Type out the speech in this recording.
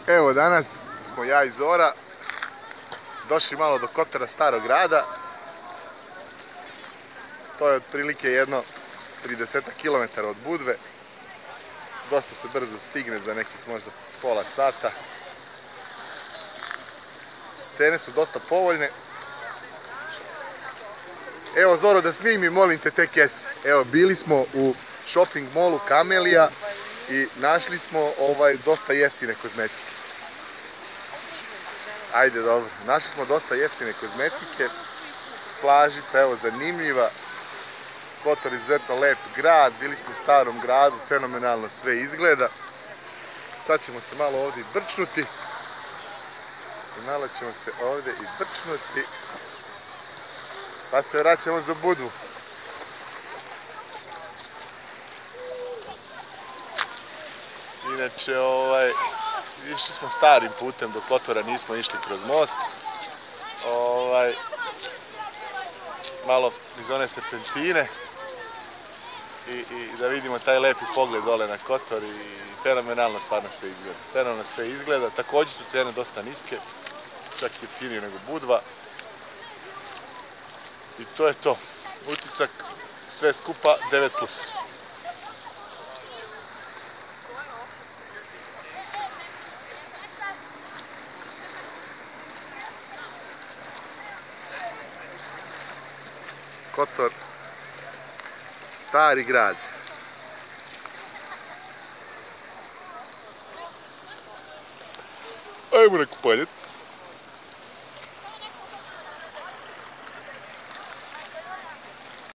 Evo, danas smo ja i Zora došli malo do Kotora Starog grada. To je otprilike jedno 30 km od Budve. Dosta se brzo stigne, za nekih možda pola sata. Cene su dosta povoljne. Evo, Zoro, da snimi, molim te, te kese. Evo, bili smo u shopping mallu Kamelija i našli smo dosta jeftine kozmetike. Ajde, dobro. Našli smo dosta jeftine kozmetike. Plažica, evo, zanimljiva. Kotor izuzetno lep grad. Bili smo u Starom gradu, fenomenalno sve izgleda. Sad ćemo se malo ovdje brčnuti. I malo ćemo se ovdje i brčnuti. Pa se vraćamo za Budvu. Inače, išli smo starim putem do Kotora, nismo išli kroz most. Malo iz one serpentine. I da vidimo taj lepi pogled dole na Kotor i fenomenalno stvarno sve izgleda. Fenomenalno sve izgleda. Također su cene dosta niske, čak i jeftinije nego Budva. I to je to. Utisak sve skupa 9+. Kotor, Stari grad. Ajmo na Kupaljac.